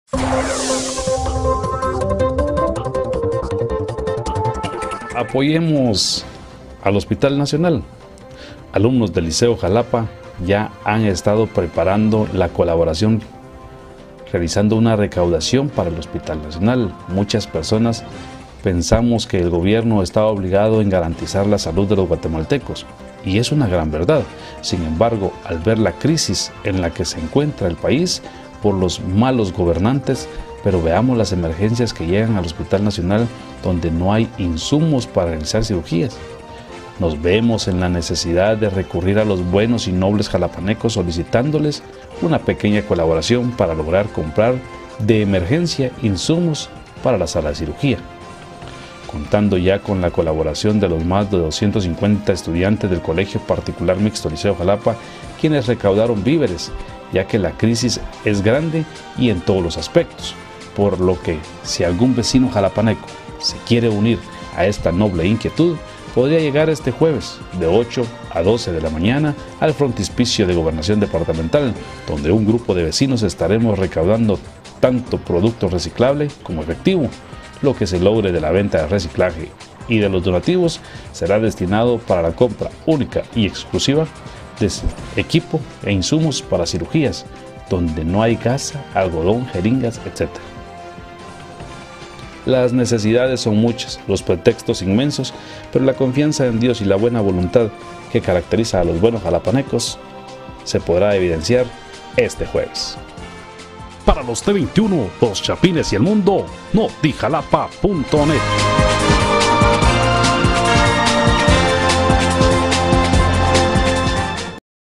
Apoyemos al Hospital Nacional. Alumnos del Liceo Jalapa ya han estado preparando la colaboración, realizando una recaudación para el Hospital Nacional. Muchas personas pensamos que el gobierno está obligado en garantizar la salud de los guatemaltecos, y es una gran verdad. Sin embargo, al ver la crisis en la que se encuentra el país por los malos gobernantes, pero veamos las emergencias que llegan al Hospital Nacional, donde no hay insumos para realizar cirugías. Nos vemos en la necesidad de recurrir a los buenos y nobles jalapanecos solicitándoles una pequeña colaboración para lograr comprar de emergencia insumos para la sala de cirugía. Contando ya con la colaboración de los más de 250 estudiantes del Colegio Particular Mixto Liceo Jalapa, quienes recaudaron víveres, ya que la crisis es grande y en todos los aspectos, por lo que si algún vecino jalapaneco se quiere unir a esta noble inquietud, podría llegar este jueves de 8 a 12 de la mañana al frontispicio de Gobernación Departamental, donde un grupo de vecinos estaremos recaudando tanto producto reciclable como efectivo. Lo que se logre de la venta de reciclaje y de los donativos será destinado para la compra única y exclusiva de equipo e insumos para cirugías, donde no hay gasa, algodón, jeringas, etc. Las necesidades son muchas, los pretextos inmensos, pero la confianza en Dios y la buena voluntad que caracteriza a los buenos jalapanecos se podrá evidenciar este jueves. Para los T21, los Chapines y el mundo, notijalapa.net.